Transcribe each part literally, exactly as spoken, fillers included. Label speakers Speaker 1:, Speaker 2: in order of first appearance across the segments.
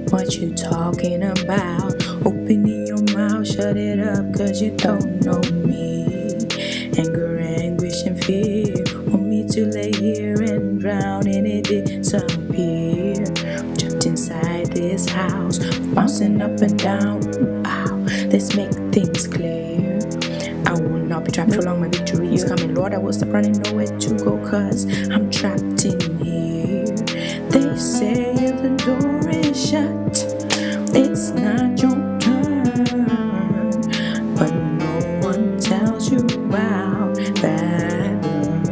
Speaker 1: What you talking about? Opening your mouth, shut it up, cause you don't know me. Anger, anguish, and fear want me to lay here and drown in it, disappear. Trapped inside this house, bouncing up and down. Ow, let's make things clear. I will not be trapped for long, my victory is coming. Lord, I will stop running, nowhere to go, cause I'm trapped in here. They say if the door is shut, it's not your turn, but no one tells you about that.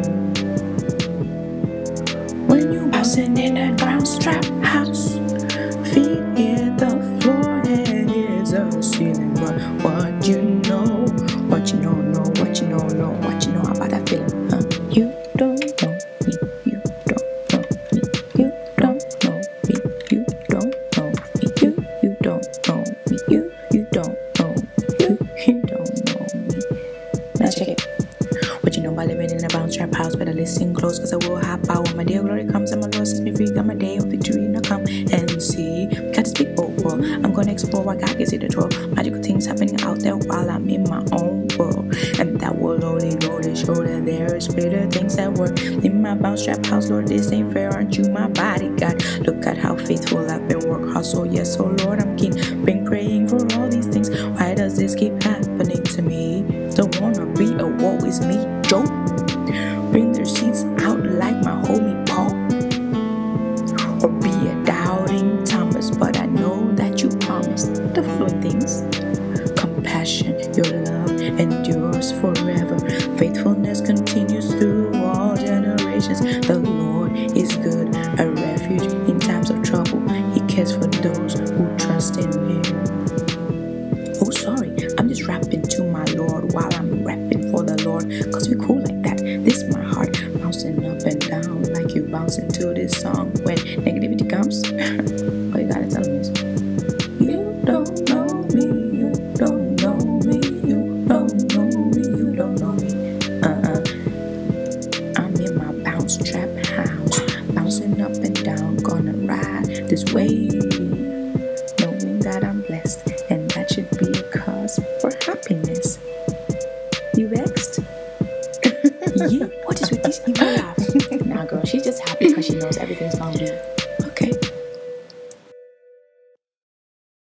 Speaker 1: When you bouncing in a ground trap house, feet hit the floor, head hits the ceiling. But what you know, what you know, know, what you know, know, what you know about that feeling, huh? You don't know me, you don't know me, you don't know me, you don't know me, you, you don't know me, you, you don't know me, you, you don't know me. Now check it. What you know about living in a bounce trap house? Better listen close, cause I will hop out when my day of glory comes and my Lord sets me free. Got my day of victory, now come and see. Got to speak bold world. I'm gonna explore what God gives you the draw. Magical things happening out there while I'm in my own world, and that will only go to show that there is greater things at work in my bounce trap house. Lord, this ain't fair, aren't you my bodyguard? Look at how faithful I've been, work hard, so yes, oh Lord, I'm keen. Been praying for all these things. Why does this keep happening to me? Don't wanna be a woe is me Joe. Bring their seats out like my homie Paul, or be a doubting Thomas, but I know that you promised the following things: compassion, your love endures forever, faithfulness continues through all generations. The Lord is good, a refuge in times of trouble. He cares for those who trust in Him. Oh, sorry, I'm just rapping to my Lord while I'm rapping for the Lord, cause we cool like that. This my heart bouncing up and down like you bouncing to this song.